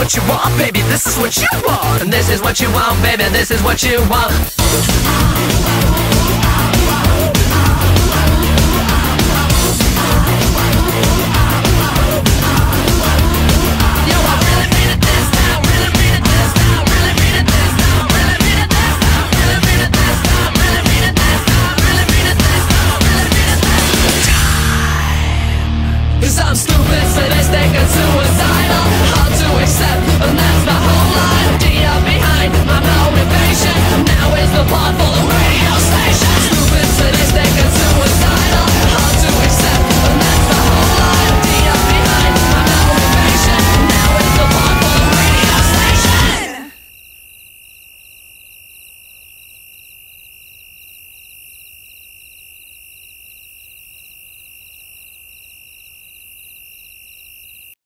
what you want, baby, this is what you want. And this is what you want, baby, this is what you want. I'm stupid, sadistic, and suicidal.